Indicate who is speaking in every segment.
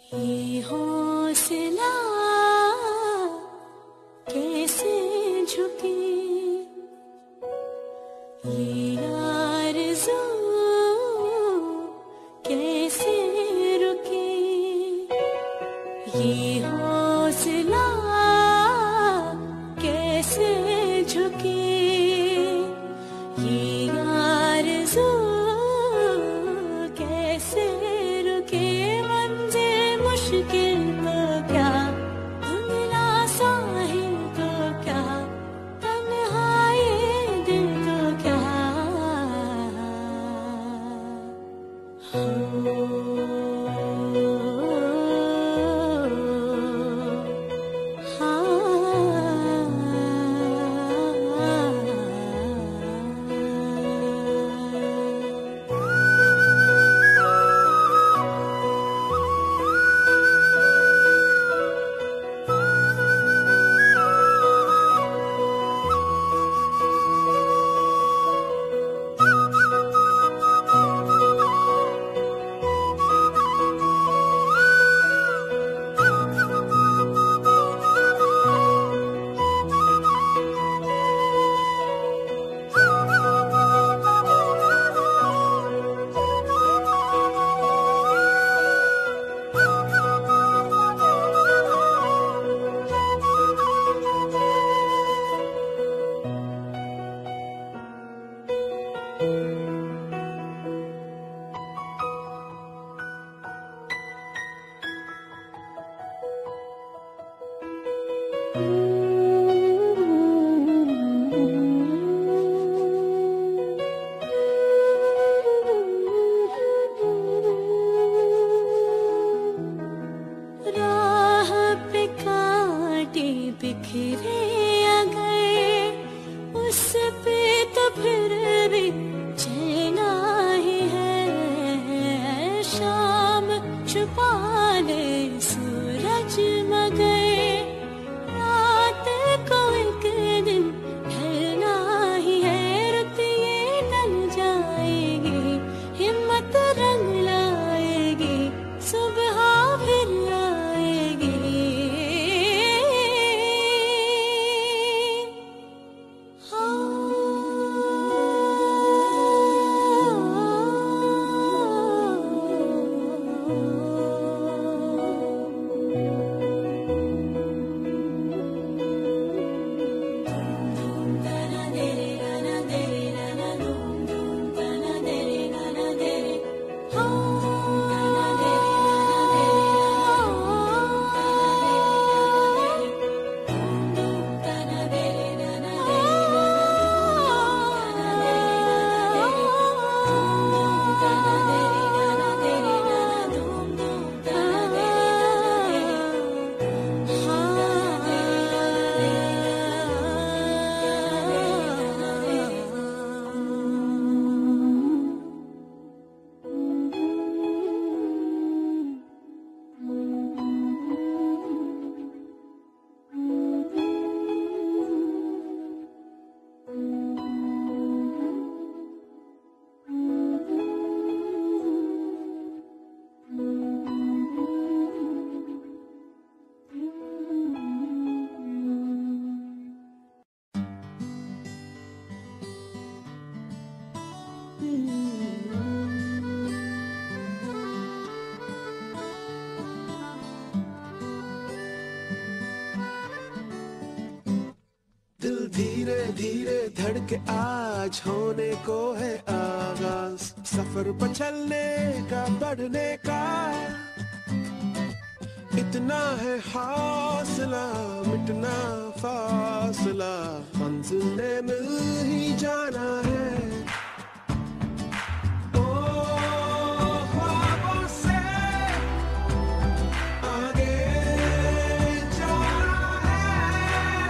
Speaker 1: ये हौसला कैसे झुके, ये आरज़ू कैसे रुके, ये हौसला कैसे झुके, ये आरज़ू कैसे रुके। मंज़िल मुश्किल तो क्या, धुंधला साहिल तो क्या, तन्हाई दिल तो क्या। राह पे कांटे बिखरे अगर, उस पे तो फिर भी चलना ही है। शाम छुपा ले सूरज मगर, रात को एक दिन ढलना ही है। रुत ये टल जाएगी, हिम्मत रंग लाएगी, सुबह फिर आएगी।
Speaker 2: दिल धीरे धीरे धड़के आज होने को है आगाज, सफर पर चलने का बढ़ने का। इतना है हौसला, मिटना फासला, मंजिल ने मिल ही जाना है। ओ ख्वाबों से आगे जाना है।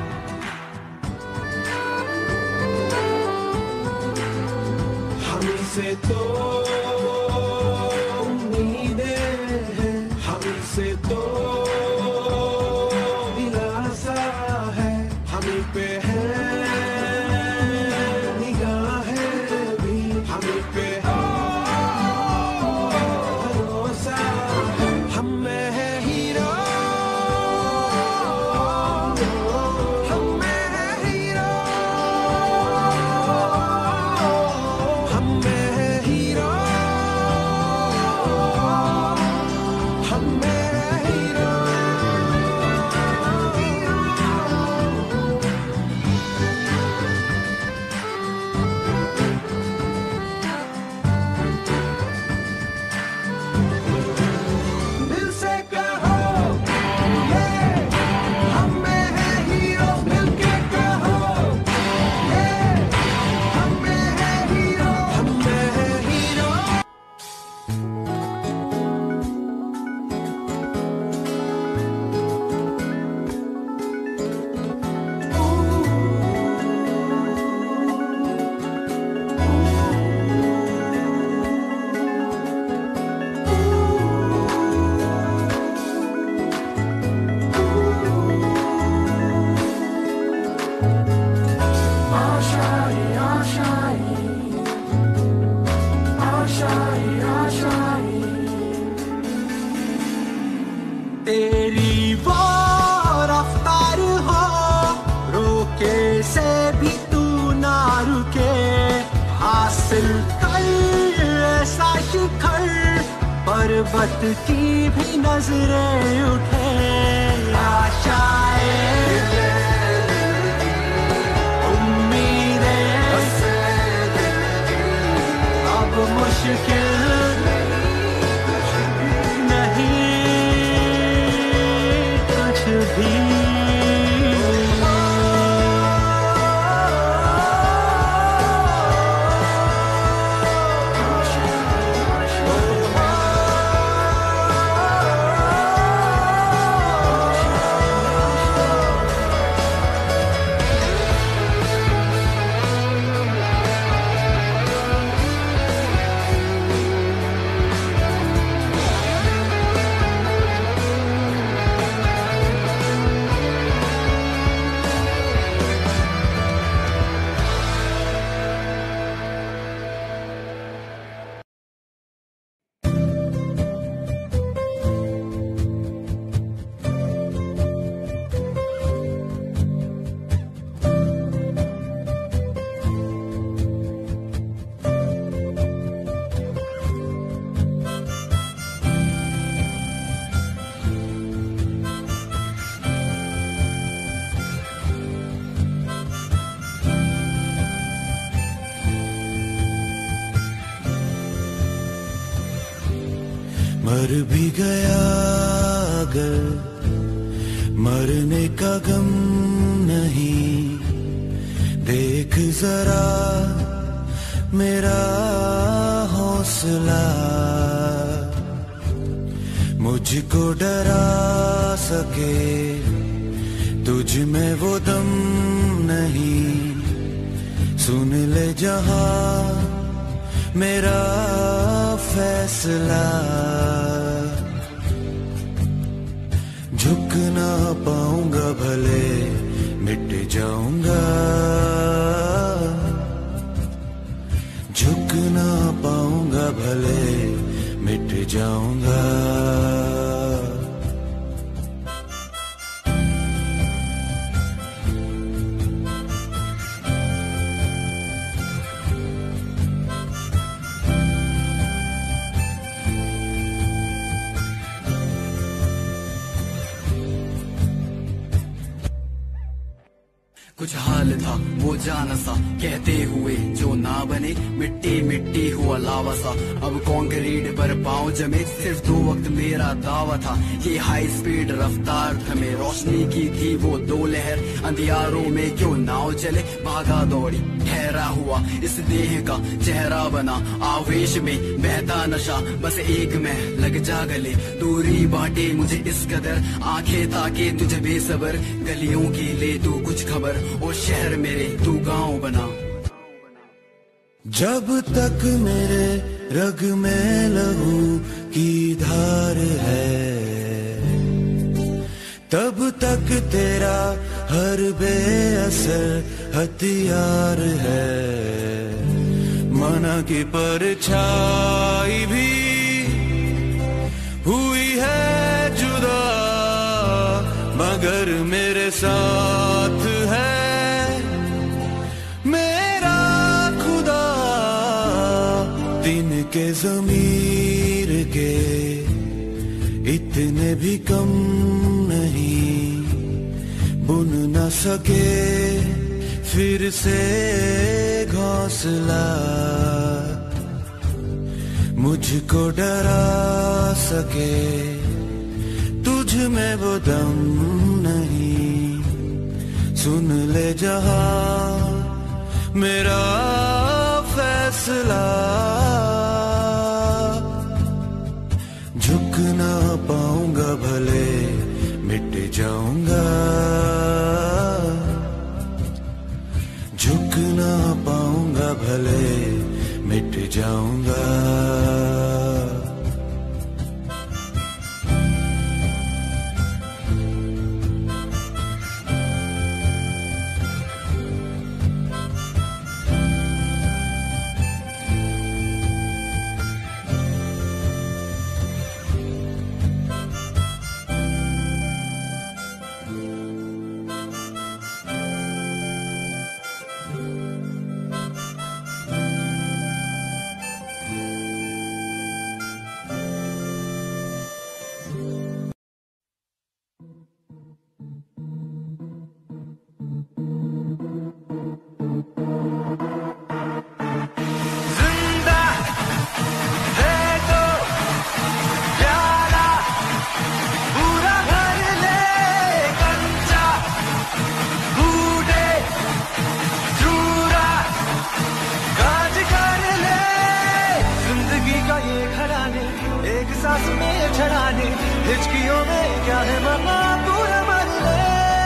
Speaker 2: हमी से तो उम्मीदें हैं, हमी से तो दिलासा है, हमी पे है निगाह
Speaker 3: तेरी वो रफ्तार हो, रोके से भी तू ना रुके, हासिल कर ऐसा शिखर, पर्वत की भी नजरें उठे, आशाएं उम्मीदें अब मुश्किल
Speaker 2: मर भी गया अगर मरने का गम नहीं, देख जरा मेरा हौसला, मुझको डरा सके तुझ में वो दम नहीं, सुन ले जहां मेरा फैसला, झुक ना पाऊंगा भले मिट जाऊंगा, झुक ना पाऊंगा भले मिट जाऊंगा।
Speaker 4: कुछ हाल था वो जाना सा कहते हुए जो ना बने, मिट्टी मिट्टी हुआ लावा सा, अब कंक्रीट पर पाँव जमे, सिर्फ 2 वक्त मेरा दावा था, ये हाई स्पीड रफ्तार थमे, रोशनी की थी वो 2 लहर, अंधियारों में क्यों नाव चले, भागा दौड़ी ठहरा हुआ इस देह का चेहरा बना, आवेश में बहता नशा, बस एक में लग जा गले, दूरी बांटे मुझे इस कदर, आंखें ताके तुझे बेसबर, गलियों की ले तू कुछ खबर, ओ शहर मेरे तू गांव बना।
Speaker 2: जब तक मेरे रग में लहू की धार है, तब तक तेरा हर बेअसर हथियार है, मना की परछाई भी हुई है जुदा, मगर मेरे साथ है मेरा खुदा, दिन के ज़मीर के इतने भी कम नहीं, बुन न सके फिर से घोंसला, मुझको डरा सके तुझ में वो दम नहीं। सुन ले जहां मेरा फैसला, झुक ना पाऊंगा भले मिट जाऊंगा, झुक ना पाऊंगा भले मिट जाऊंगा।
Speaker 3: हिचकियों में क्या है मना पूरा मर ले,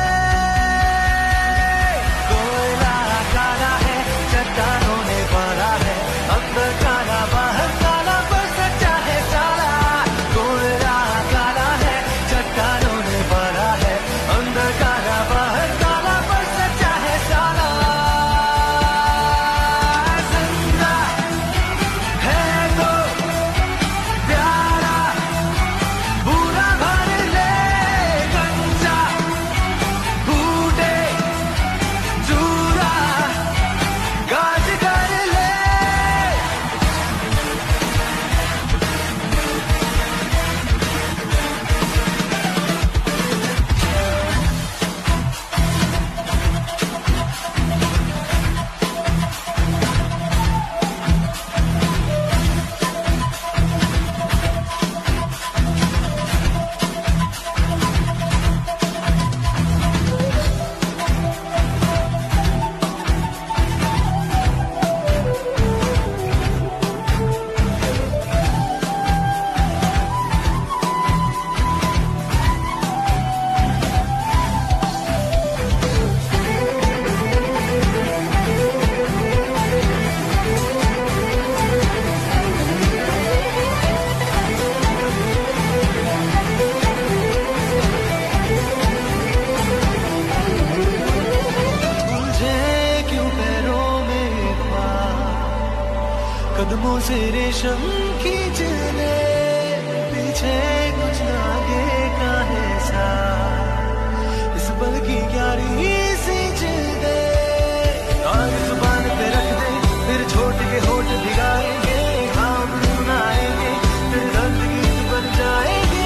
Speaker 3: कोयला काला है चट्टानों में भरा है, अंदर काला बाहर काला पर सच्चा है साला। कोयला काला है चट्टानों में भरा है, अंदर काला बाहर काला पर सच्चा है साला। जिंदा है तो प्यारा बुरा भर ले, कंचा फूटे चूरा गाज कर ले। कदमों से रेशम खींच ले, पीछे कुछ आगे का है सा, इस पल की क्यारी सींच दे। आग जुबान पे रख दे, फिर छोट के होठ भिगाएंगे, हम सुनाएंगे, फिर दर्द गीत बन जाएंगे।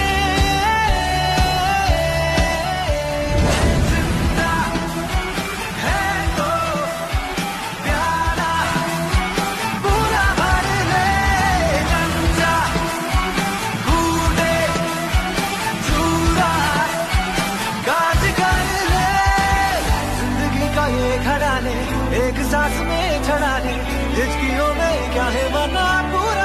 Speaker 3: जिंदा है तो प्यारा बुरा भर ले, कंचा फूटे चूरा गाज कर ले। जिंदगी का ये घड़ाने एक सांस में छड़ा ले, हिचकियों में क्या है मना पूरा